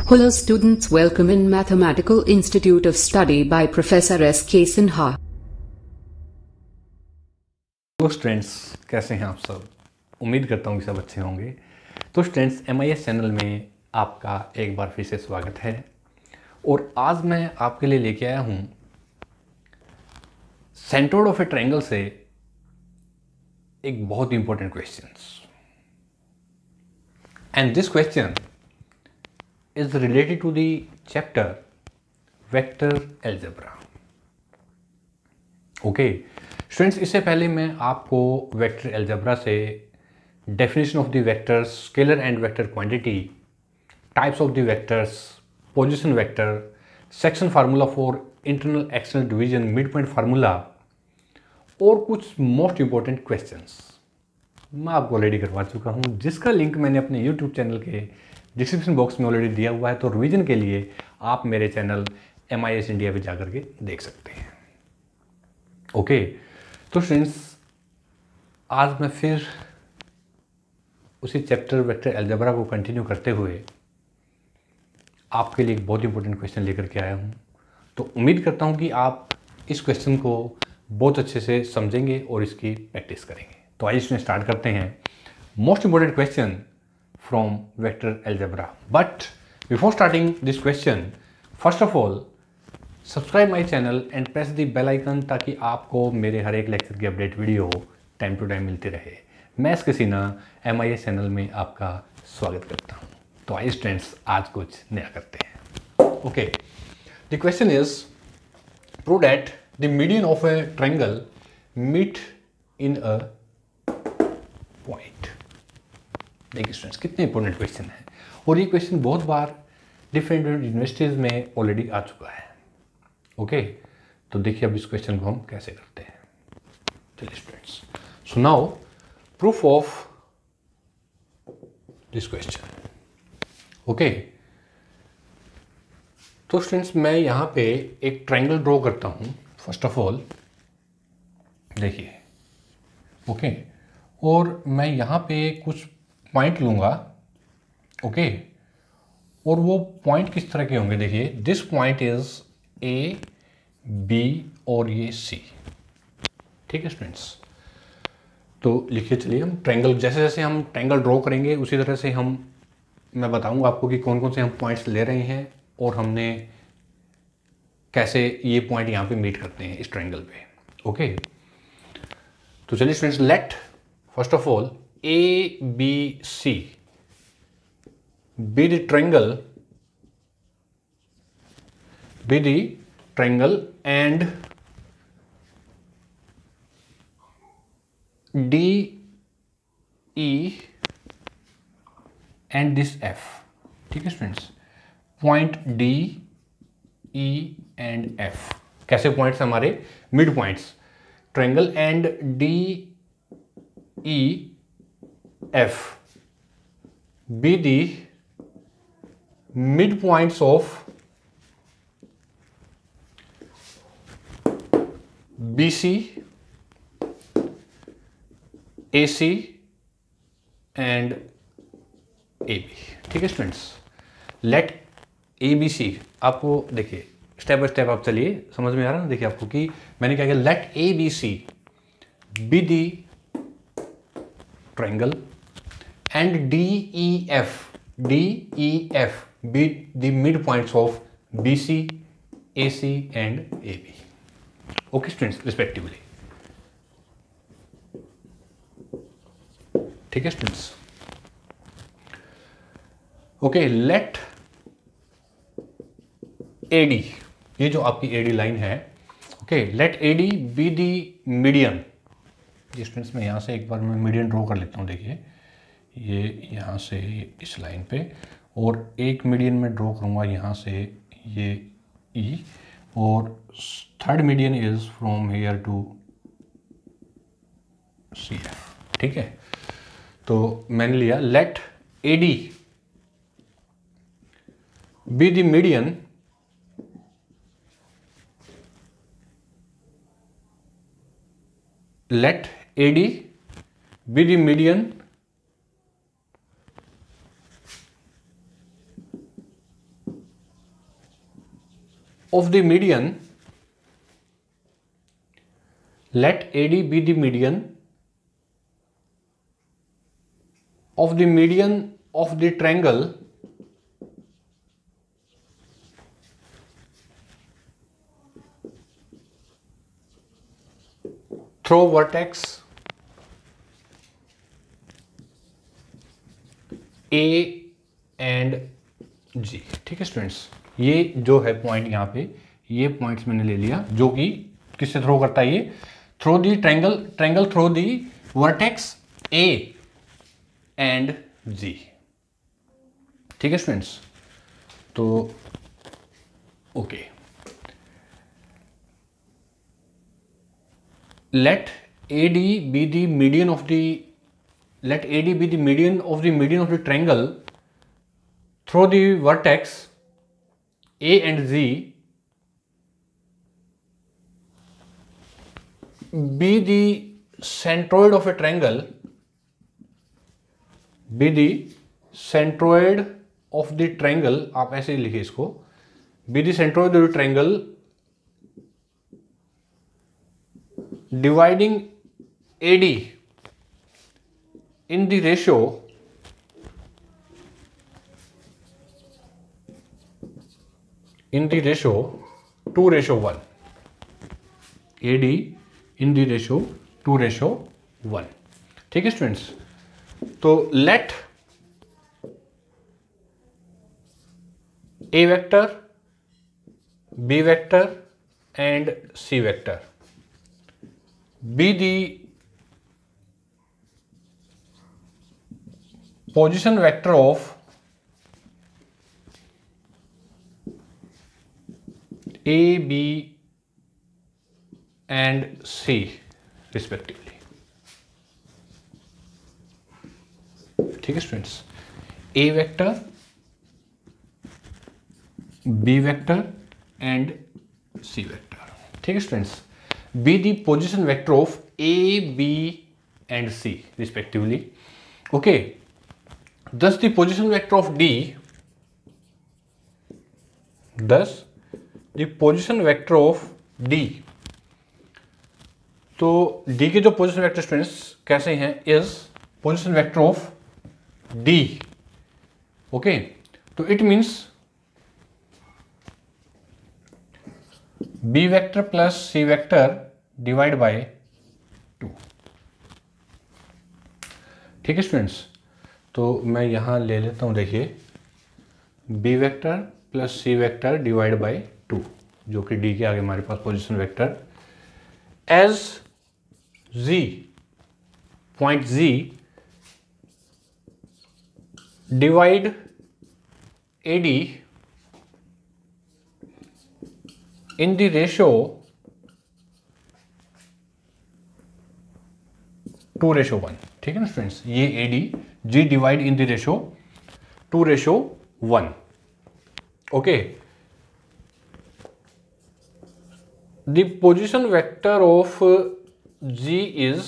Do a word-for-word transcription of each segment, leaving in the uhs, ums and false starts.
Hello students, welcome in Mathematical Institute of Study by Professor S K Sinha. तो students कैसे हैं आप सब? उम्मीद करता हूँ कि सब अच्छे होंगे। तो students M I S channel में आपका एक बार फिर से स्वागत है और आज मैं आपके लिए लेके आया हूँ सेंट्रोइड ऑफ ए ट्रायंगल से एक बहुत important question, and this question is related to the chapter vector algebra. Okay students, इससे पहले मैं आपको वेक्टर अलजेब्रा से definition of the vectors, scalar and vector quantity, types of the vectors, position vector, section formula for internal external division, mid point formula और कुछ most important questions मैं आपको already करवा चुका हूं, जिसका लिंक मैंने अपने यूट्यूब चैनल के डिस्क्रिप्शन बॉक्स में ऑलरेडी दिया हुआ है। तो रिवीजन के लिए आप मेरे channel M I S India पे जाकर के देख सकते हैं। ओके तो फ्रेंड्स, आज मैं फिर उसी चैप्टर वेक्टर अलजेब्रा को कंटिन्यू करते हुए आपके लिए एक बहुत इंपॉर्टेंट क्वेश्चन लेकर के आया हूं। तो उम्मीद करता हूं कि आप इस क्वेश्चन को बहुत अच्छे से समझेंगे और इसकी प्रैक्टिस करेंगे। तो आइए इसमें स्टार्ट करते हैं most important question from vector algebra. But before starting this question, first of all, subscribe my channel and press the bell icon ताकि आपको मेरे हर एक लेक्चर की update video time to time मिलती रहे। मैं S K Sinha M I S channel में आपका स्वागत करता हूँ। तो आइए स्टूडेंट्स, आज कुछ नया करते हैं। Okay, the question is prove that the median of a triangle meet in a point. देखिए स्टूडेंट्स, कितने इंपॉर्टेंट क्वेश्चन है और ये क्वेश्चन बहुत बार डिफरेंट यूनिवर्सिटीज़ में ऑलरेडी आ चुका है। ओके तो देखिए अब इस क्वेश्चन को हम कैसे करते हैं। चलिए students, so now proof of this question. Okay तो स्टूडेंट्स, मैं यहाँ पे एक ट्रायंगल ड्रॉ करता हूँ फर्स्ट ऑफ ऑल। देखिए ओके, और मैं यहाँ पे कुछ पॉइंट लूँगा। ओके, और वो पॉइंट किस तरह के होंगे? देखिए, this point is A, B और ये सी। ठीक है स्टूडेंट्स, तो लिखिए। चलिए हम ट्रायंगल, जैसे जैसे हम ट्रायंगल ड्रॉ करेंगे उसी तरह से हम मैं बताऊंगा आपको कि कौन कौन से हम पॉइंट्स ले रहे हैं और हमने कैसे ये पॉइंट यहाँ पे मीट करते हैं इस ट्रायंगल पे। ओके तो चलिए students, let first of all A, B, C be the triangle, be the triangle, and D, E and this F। ठीक है students, point D, E and F कैसे पॉइंट्स? हमारे mid points. Triangle and D, E, F be the midpoints of B C, A C and A B। ठीक है students, let A B C, आपको देखिए step by step आप चलिए, समझ में आ रहा है ना? देखिए आपको कि मैंने क्या किया, let A B C be the triangle and D E F, D E F be the midpoints of B C, A C and A B। Okay students, respectively। ठीक है students, okay let A D, ये जो आपकी A D line है, okay let A D be the median। जी students, मैं यहाँ से एक बार मैं मीडियन ड्रॉ कर लेता हूँ। देखिए ये यहाँ से इस लाइन पे, और एक मीडियन में ड्रॉ करूँगा यहाँ से ये E, और third median is from here to C F. ठीक है, तो मैंने लिया let A D be the median let A D be the median of the median, let A D be the median of the median of the triangle through vertex A and G। ठीक है students, ये जो है point यहाँ पे, ये points मैंने ले लिया जो कि किससे थ्रो करता है, ये through the triangle triangle through the vertex A and G। ठीक है स्टूडेंट्स, तो okay, let A D be the median of the let A D be the median of the median of the triangle through the vertex A and Z, be the centroid of a triangle be the centroid of the triangle, आप ऐसे ही लिखिए इसको, be the centroid of the triangle dividing A D in the ratio in the ratio two ratio one, A D in the ratio two ratio one। ठीक है students, तो let A vector, B vector and C vector be the position vector of A, B and C respectively। ठीक है students, A vector, B vector and C vector। ठीक है students, be the position vector of A, B and C respectively। okay, thus the position vector of D thus the position vector of D, तो D के जो position vector students कैसे हैं, is position vector of D। Okay, तो it means B vector plus C vector divide by two. ठीक है students, तो मैं यहां ले लेता हूं, देखिए B vector plus C vector divide by two, जो कि D के आगे हमारे पास position vector, as Z point Z divide A D in the ratio two ratio one. ठीक है ना स्टूडेंट्स, ये A D G divide in the ratio two ratio one. Okay, the position vector of G is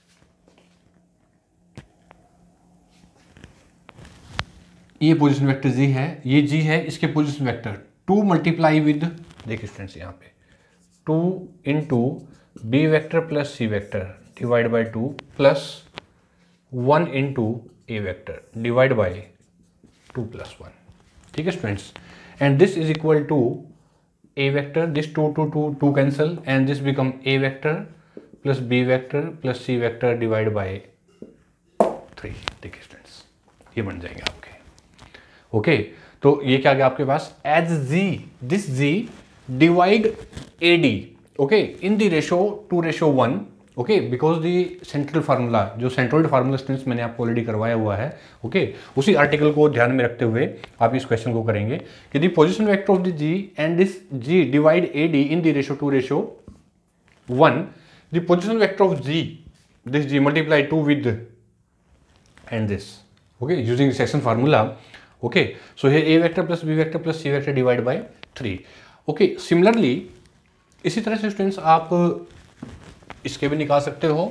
ये position vector G है, ये G है, इसके position vector two multiply with, देखिए स्टूडेंट्स यहाँ पे two into B vector plus C vector divide by two plus one into A vector divide by two plus one. ठीक है students, and this is equal to A vector, this two two two two cancel and this become A vector plus B vector plus C vector divide by three. देखिए students, ये बन जाएंगे आपके। Okay okay, तो ये क्या गया आपके पास, as G this G divide A D okay in the ratio two ratio one. Okay, because the central formula, जो सेंट्रोइड फार्मूला स्टूडेंट्स मैंने आपको ऑलरेडी करवाया हुआ है, ओके okay, उसी आर्टिकल को ध्यान में रखते हुए आप इस क्वेश्चन को करेंगे कि the position vector of the G and this G divide A D in the ratio two ratio one, the position vector of G this G multiply two with and this, okay using section formula. Okay, so here a vector plus b vector plus c vector divide by three. Okay, similarly इसी तरह से students आप इसके भी निकाल सकते हो,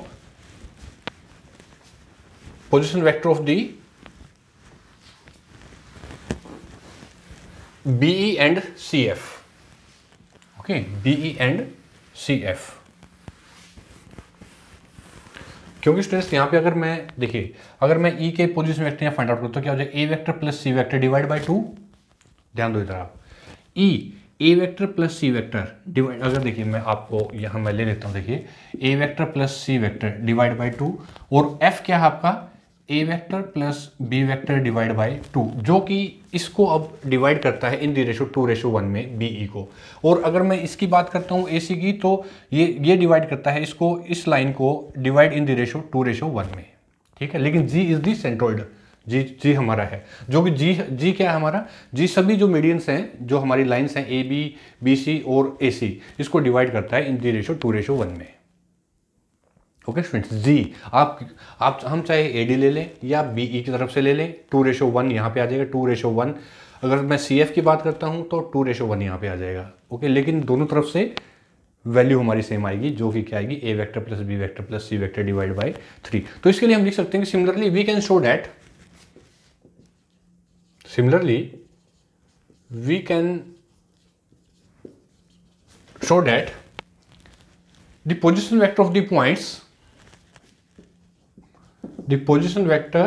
position vector of the B E and C F. Okay, B E and C F. क्योंकि स्टूडेंट्स यहाँ पे अगर मैं देखिए, अगर मैं ई के पोजीशन वेक्टर यहाँ फाइंड आउट करता हूँ, क्या हो जाएगा, A vector plus C vector divide by two. ध्यान दो इधर आप, E A vector plus C vector divide, अगर देखिए मैं आपको यहाँ मैं ले लेता हूँ, देखिए A vector plus C vector divide by two, और एफ क्या है आपका, A vector plus B vector divide by two, जो कि इसको अब डिवाइड करता है in the ratio two ratio one में बीई को। और अगर मैं इसकी बात करता हूँ ए सी की, तो ये ये डिवाइड करता है इसको, इस लाइन को divide in the ratio two ratio one में, ठीक है। लेकिन जी इज दी सेंट्रोइड, जी जी हमारा है, जो कि जी जी क्या है हमारा, जी सभी जो मीडियंस हैं, जो हमारी लाइंस हैं ए बी बी सी और ए सी, इसको डिवाइड करता है in the ratio two ratio one में। ओके स्टूडेंट्स, जी आप आप हम चाहे ए डी ले लें या बी ई की तरफ से ले लें, टू रेशो वन यहाँ पे आ जाएगा, टू रेशो वन। अगर मैं सी एफ की बात करता हूँ तो टू रेशो वन यहाँ पे आ जाएगा। ओके, लेकिन दोनों तरफ से वैल्यू हमारी सेम आएगी, जो कि क्या आएगी, A vector plus B vector plus C vector divide by three. तो इसके लिए हम लिख सकते हैं कि similarly we can show that Similarly, we can show that the position vector of the points, the position vector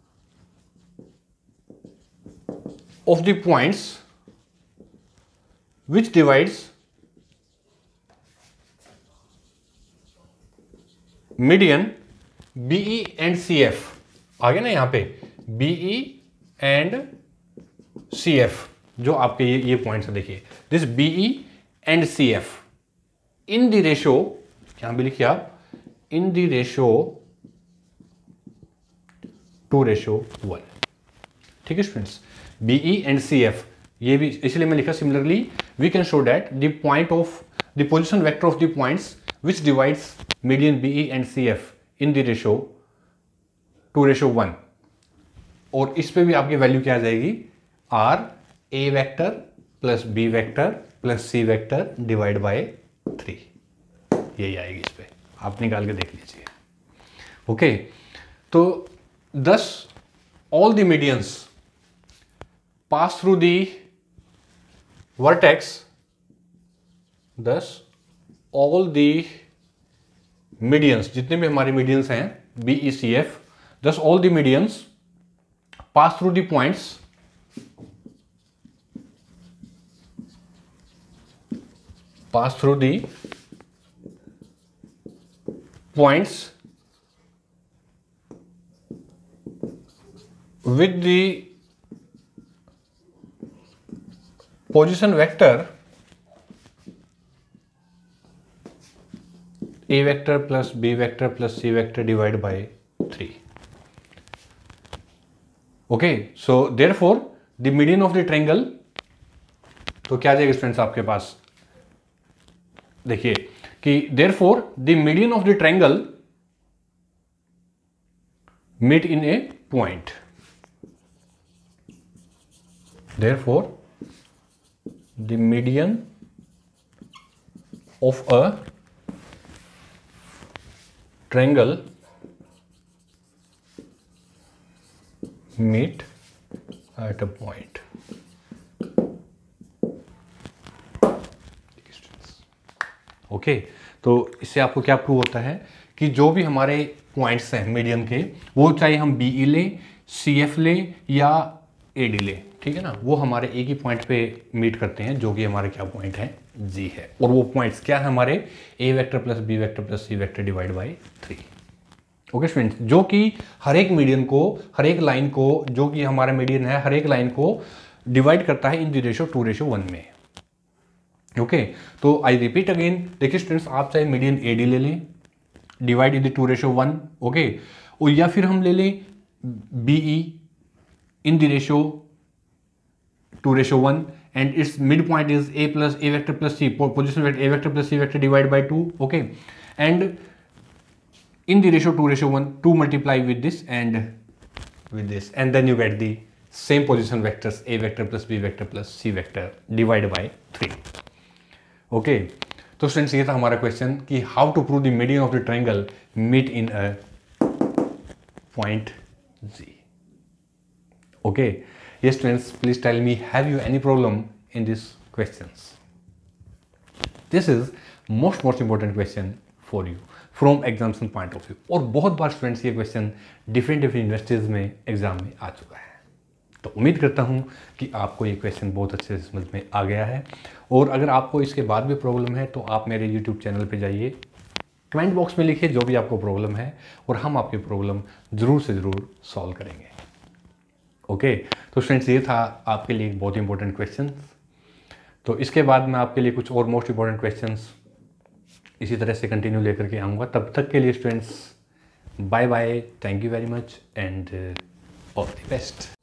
of the points which divides median B E and C F, आ गया ना यहाँ पे B E and C F, जो आपके ये ये points है, देखिए this B E and C F in the ratio, यहां भी लिखिए आप, in the ratio two ratio one, ठीक है students. B E and C F, ये भी इसलिए मैं लिखा similarly we can show that the point of the position vector of the points which divides median B E and C F in the ratio two ratio one. और इस पे भी आपकी वैल्यू क्या आ जाएगी, are A vector plus B vector plus C vector divide by three, यही आएगी इस पे, आप निकाल के देख लीजिए। ओके, तो thus all the medians pass through the vertex, thus all the medians, जितने भी हमारे मीडियंस हैं B E C F, thus all the medians pass through the points pass through the points with the position vector a vector plus b vector plus c vector divided by three. Okay, so therefore the median of the triangle, तो क्या आ जाएगा students आपके पास, देखिए कि therefore the median of the triangle meet in a point, therefore the median of a triangle meet at a point. Okay okay, तो इससे आपको क्या प्रूव होता है कि जो भी हमारे पॉइंट्स हैं मीडियन के, वो चाहे हम बी ई लें, सी एफ लें या ए डी लें, ठीक है ना, वो हमारे एक ही पॉइंट पे मीट करते हैं, जो कि हमारे क्या पॉइंट है, जी है। और वो पॉइंट्स क्या है हमारे, A vector plus B vector plus C vector divide by three. Okay students, जो कि हर एक मीडियन को, हर एक लाइन को, जो कि हमारा मीडियन है, हर एक लाइन को डिवाइड करता है in the ratio two ratio one में। ओके okay, तो आई रिपीट अगेन, देखिए स्टूडेंट्स, आप चाहे मीडियन ए डी ले लें, divide in the two ratio one, okay, और या फिर हम ले लें B E in the ratio two ratio one and it's mid point is A plus A vector plus C, position vector A vector plus C vector divide by two, okay, and in the ratio two ratio one, two multiply with this and with this, and then you get the same position vectors A vector plus B vector plus C vector divide by three. Okay, तो students ये था हमारा question कि how to prove the median of the triangle meet in a point G. Okay, yes students, please tell me, have you any problem in these questions? This is most most important question for you from examination point of view. और बहुत बार students ये question different different universities में exam में आ चुका है। तो उम्मीद करता हूँ कि आपको ये क्वेश्चन बहुत अच्छे से समझ में आ गया है। और अगर आपको इसके बाद भी प्रॉब्लम है तो आप मेरे यूट्यूब चैनल पे जाइए, कमेंट बॉक्स में लिखिए जो भी आपको प्रॉब्लम है और हम आपकी प्रॉब्लम ज़रूर से ज़रूर सॉल्व करेंगे। ओके, तो फ्रेंड्स ये था आपके लिए एक बहुत इंपॉर्टेंट क्वेश्चन। तो इसके बाद मैं आपके लिए कुछ और मोस्ट इंपॉर्टेंट क्वेश्चंस इसी तरह से कंटिन्यू लेकर के आऊँगा। तब तक के लिए students bye bye, thank you very much and all the best.